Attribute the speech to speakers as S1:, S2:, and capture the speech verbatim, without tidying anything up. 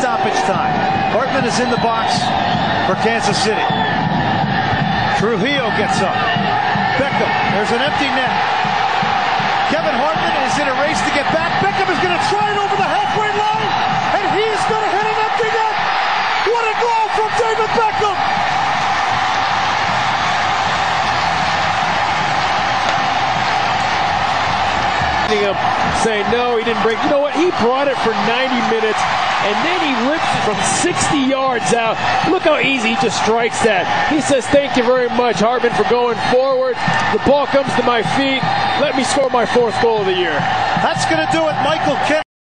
S1: stoppage time. Hartman is in the box for Kansas City. Trujillo gets up. Beckham, there's an empty net. Kevin Hartman is in a race to get back. Beckham is going to try it over the halfway line, and he's going to hit an empty net. What a goal from David Beckham!
S2: Him saying no, he didn't break. You know what? He brought it for ninety minutes, and then he rips it from sixty yards out. Look how easy he just strikes that. He says, "Thank you very much, Hartman, for going forward. The ball comes to my feet. Let me score my fourth goal of the year."
S1: That's going to do it, Michael Ken.